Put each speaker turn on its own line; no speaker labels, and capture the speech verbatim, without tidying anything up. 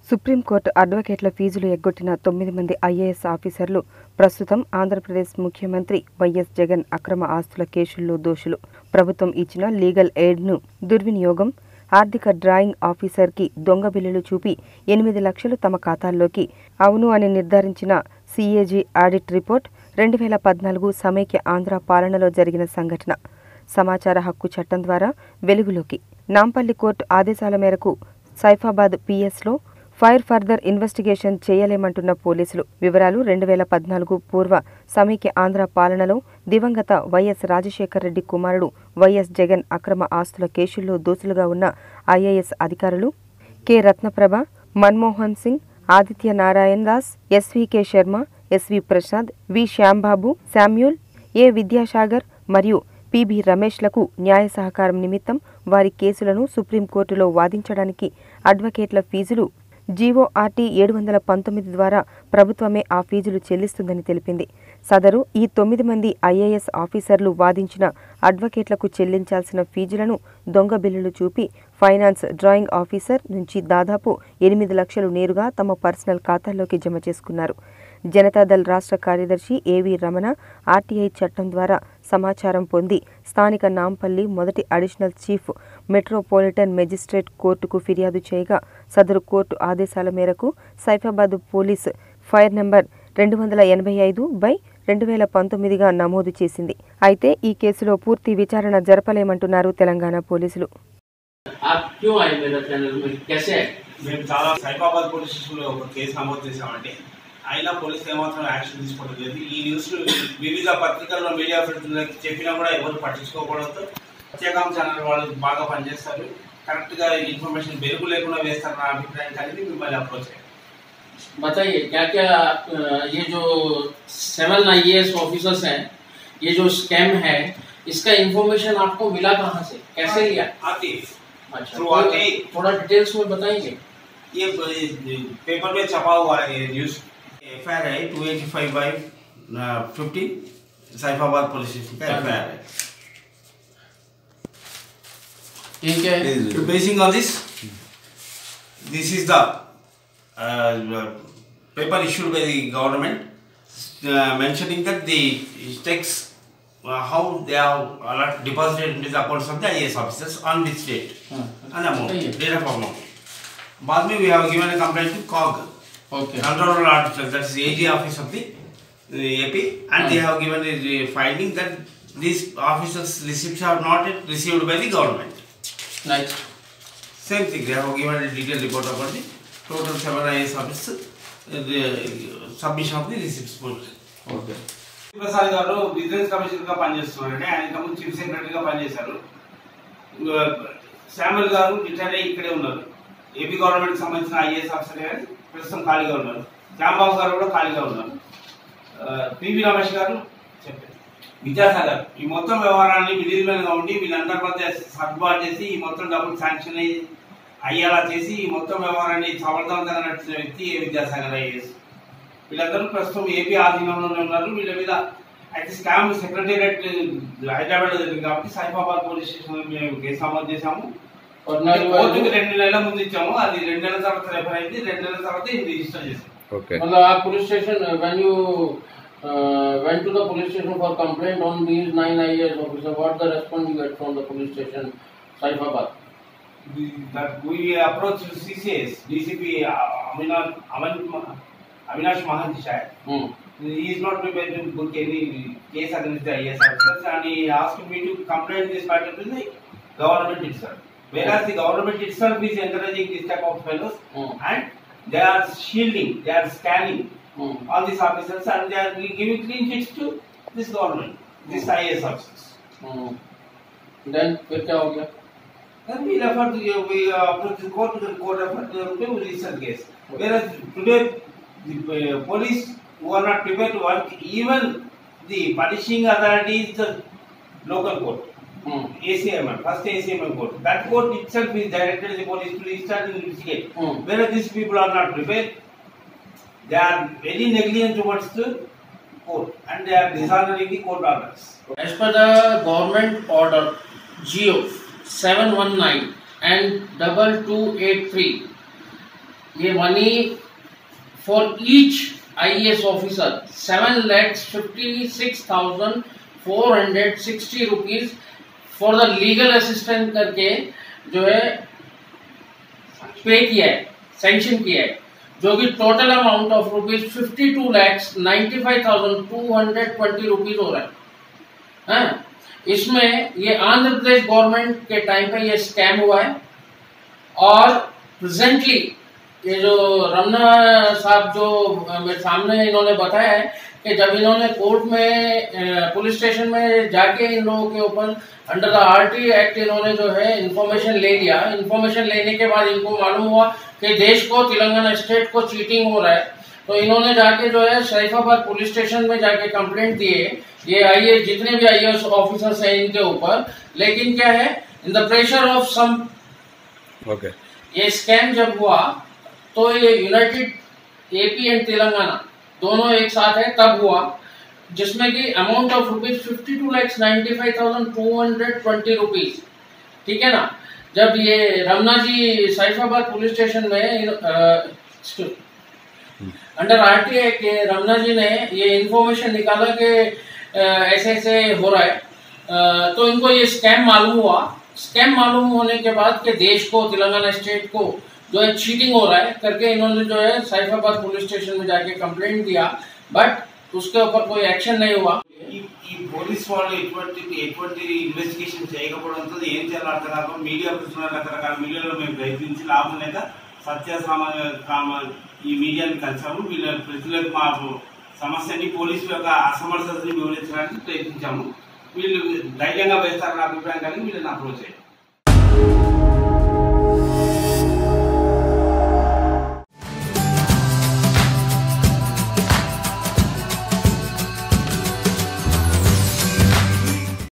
Supreme court అడ్వకేట్ల ఫీజులు ఎగ్గొట్టిన తొమ్మిది మంది ఐఏఎస్ ఆఫీసర్లు ప్రస్తుతం ఆంధ్రప్రదేశ్ ముఖ్యమంత్రి వైఎస్ జగన్ అక్రమ ఆస్తుల కేసుల్లో దోషులు. ప్రభుత్వం ఇచ్చిన లీగల్ ఎయిడ్ను దుర్వినియోగం, ఆర్థిక డ్రాయింగ్ ఆఫీసర్కి దొంగ బిల్లులు చూపి ఎనిమిది లక్షలు తమ ఖాతాల్లోకి అవును అని నిర్ధారించిన సీఏజీ ఆడిట్ రిపోర్ట్ రెండు వేల పద్నాలుగు సమైక్య ఆంధ్ర పాలనలో జరిగిన సంఘటన సమాచార హక్కు చట్టం ద్వారా వెలుగులోకి. నాంపల్లి కోర్టు ఆదేశాల మేరకు సైఫాబాద్ పీఎస్లో ఫైర్ ఫర్దర్ ఇన్వెస్టిగేషన్ చేయలేమంటున్న పోలీసులు. వివరాలు రెండు వేల పద్నాలుగు పూర్వ సమైక్య ఆంధ్ర పాలనలో దివంగత వైఎస్ రాజశేఖర రెడ్డి కుమారుడు వైఎస్ జగన్ అక్రమ ఆస్తుల కేసుల్లో దోషులుగా ఉన్న ఐఏఎస్ అధికారులు K Ratnaprabha, Manmohan Singh, Aditya Narayana Das, SVK Sharma, SV Prasad, V Shyambabu, Samuel, A Vidyasagar మరియు పిబి రమేష్లకు న్యాయ సహకారం నిమిత్తం వారి కేసులను సుప్రీంకోర్టులో వాదించడానికి అడ్వకేట్ల ఫీజులు జీవోఆర్టీ ఏడు వందల పంతొమ్మిది ద్వారా ప్రభుత్వమే ఆ ఫీజులు చెల్లిస్తుందని తెలిపింది. సదరు ఈ తొమ్మిది మంది ఐఏఎస్ ఆఫీసర్లు వాదించిన అడ్వకేట్లకు చెల్లించాల్సిన ఫీజులను దొంగ బిల్లులు చూపి ఫైనాన్స్ డ్రాయింగ్ ఆఫీసర్ నుంచి దాదాపు ఎనిమిది లక్షలు నేరుగా తమ పర్సనల్ ఖాతాల్లోకి జమ చేసుకున్నారు. జనతాదళ్ రాష్ట్ర కార్యదర్శి ఏవి రమణ ఆర్టీఐ చట్టం ద్వారా సమాచారం పొంది స్థానిక నాంపల్లి మొదటి అడిషనల్ చీఫ్ మెట్రోపాలిటన్ మెజిస్ట్రేట్ కోర్టుకు ఫిర్యాదు చేయగా సదరు కోర్టు ఆదేశాల మేరకు సైఫాబాద్ పోలీస్ ఫైర్ నెంబర్ రెండు వందల ఎనభై ఐదు బై రెండు వేల పంతొమ్మిదిగా నమోదు చేసింది. అయితే ఈ కేసులో పూర్తి విచారణ జరపలేమంటున్నారు తెలంగాణ పోలీసులు.
అయినా పోలీసులు ఏమాత్రం యాక్షన్ తీసుకోవడం లేదు. ఈ న్యూస్ వివిధ పత్రికల్లో మీడియా ప్రతినిధులకు చెప్పినా కూడా ఎవరు పట్టించుకోకపోవడంతో ప్రత్యేకం ఛానల్ వాళ్ళు బాగా పనిచేస్తారు, కరెక్ట్గా ఇన్ఫర్మేషన్ బెరుగు లేకుండా వేస్తారు నా అభిప్రాయం కలిగి మిమ్మల్ని అప్రోచ్ అయ్యారు.
बताइए क्या क्या ये जो सेवन आईएएस ऑफिसर्स हैं, ये जो स्कैम है, इसका इंफॉर्मेशन आपको मिला कहाँ से, कैसे लिया?
आती
अच्छा, थोड़ा डिटेल्स में बताएंगे.
ये पेपर में छपा हुआ है ये न्यूज. एफ आई आर है two eighty five by fifty Saifabad police station का एफ आई आर है.
ठीक है.
Basing on this this is the Uh, paper issued by the government uh, mentioning that the checks uh, how they have uh, deposited into the accounts of the I A S officers on which date hmm. and amount, date of amount. बाद में we have given a complaint to C O G,
okay,
Controller Auditor, that is A G office of the uh, A P, and hmm. they have given a, a finding that these officers' receipts are not yet received by the government.
Nice.
Same thing, they have given a detailed report about the total seven I A S officers, the submission of the receipts.
Okay.
Prasad గారు business commissioner గా పనిచేస్తున్నారండి. ఆయన ఇంతకుముందు chief సెక్రటరీగా పనిచేశారు. Samuel గారు retire అయ్యి ఇక్కడే ఉన్నారు. ఏపీ గవర్నమెంట్ సంబంధించిన ఐఏఎస్ ఆఫీసర్ గారు ప్రస్తుతం ఖాళీగా ఉన్నారు. శ్యాంబాబు గారు కూడా ఖాళీగా ఉన్నారు. పివి రమేష్ గారు చెప్పారు. విద్యాసాగర్ ఈ మొత్తం వ్యవహారాన్ని విలీనంగా ఉండి వీళ్ళందరి మధ్య సర్దుబాటు చేసి ఈ మొత్తం డబ్బులు శాంక్షన్ అయ్యి అయ్యేలా చేసి ఈ మొత్తం వ్యవహారాన్ని సమర్థవంతంగా నడిచిన వ్యక్తి ఏ విద్యాసాగర్ ఐఏఎస్. వీళ్ళందరూ ప్రస్తుతం ఏపీ ఆధీనంలోనే ఉన్నారు. వీళ్ళ మీద అయితే స్కామ్ సెక్రటేరియట్ హైదరాబాద్ లో జరిగింది కాబట్టి సైఫాబాద్ పోలీస్ స్టేషన్ మేము కేసు నమోదు చేశాము. కోర్టుకి రెండు నెలల ముందు ఇచ్చాము. అది రెండు నెలల తర్వాత రెఫర్ అయింది. రెండు నెలల తర్వాత ఇది రిజిస్టర్ చేసాం.
Police station when you uh, went to the police station for complaint on these nine I A S officers, what the response you get from the police station Saifabad?
That we approached C C S, D C P Avinash, Avinash Mahanti.
Hmm.
He is not prepared to book any case against the I A S officers, and he asked me to complain this matter to the government itself. Whereas the government itself is encouraging this type of fellows, hmm. and they are shielding, they are scanning hmm. all these officers, and they are giving clean chits to this government, this hmm. I A S officers.
Hmm. Then, फिर क्या हो गया?
Then we refer to we approach the court, the court refer to the register case. Whereas today the uh, police who are not prepared to work, even the punishing authority is the local court, hmm. A C M, first A C M court. That court itself is directed the police to register and investigate. Hmm. Whereas these people are not prepared, they are very negligent towards the court and they are dishonoring the court orders.
As per the government order G O seven one nine and double two eight three, ये money for each IAS officer seven lakhs fifty six thousand four hundred sixty rupees for the legal assistant करके जो है पे किया है, sanction किया है, जो कि total amount of rupees fifty two lakhs ninety five thousand two hundred twenty rupees हो रहा है, है? इसमें ये आंध्र प्रदेश गवर्नमेंट के टाइम पे ये स्कैम हुआ है और प्रेजेंटली ये जो रमना साहब जो मेरे सामने इन्होंने बताया है कि जब इन्होंने कोर्ट में पुलिस स्टेशन में जाके इन लोगों के ऊपर अंडर द आरटी एक्ट इन्होंने जो है इंफॉर्मेशन ले लिया, इंफॉर्मेशन लेने के बाद इनको मालूम हुआ कि देश को तेलंगाना स्टेट को चीटिंग हो रहा है, तो इन्होंने जाके जो है सैफाबाद पुलिस स्टेशन में जाके कंप्लेंट दिए, ये आईए जितने भी आईएएस ऑफिसर्स हैं इनके ऊपर। लेकिन क्या है, in the pressure of some
okay
ये स्कैम जब हुआ तो ये यूनाइटेड एपी एंड तेलंगाना दोनों एक साथ है तब हुआ, जिसमें कि amount of rupees fifty two lakhs ninety five thousand two hundred twenty rupees, ठीक है ना। जब ये रमना जी सैफाबाद पुलिस स्टेशन में under RT act Ramana ji ने ये इंफॉर्मेशन निकाला कि ऐसे ऐसे हो रहा है, आ, तो इनको ये स्कैम मालूम हुआ। स्कैम मालूम होने के बाद के देश को तेलंगाना स्टेट को जो है चीटिंग हो रहा है करके इन्होंने जो है सैफाबाद पुलिस स्टेशन में जाके कंप्लेंट दिया, बट उसके ऊपर कोई एक्शन नहीं हुआ।
ఈ పోలీస్ వాళ్ళు ఎటువంటి ఎటువంటి ఇన్వెస్టిగేషన్ చేయకపోవడంతో ఏం చేయాలో అర్థం కాక మీడియా ప్రశ్నలు రకరకాల మీడియాలో మేము ప్రయత్నించి లాభం లేక సత్య సామ ఈ మీడియాని కలిసాము. వీళ్ళ ప్రజలకు మా సమస్యని పోలీసుల యొక్క అసమర్థతని వివరించడానికి ప్రయత్నించాము. వీళ్ళు ధైర్యంగా వేస్తారన్న అభిప్రాయం కలిగి వీళ్ళని అప్రోచ్ అయ్యారు.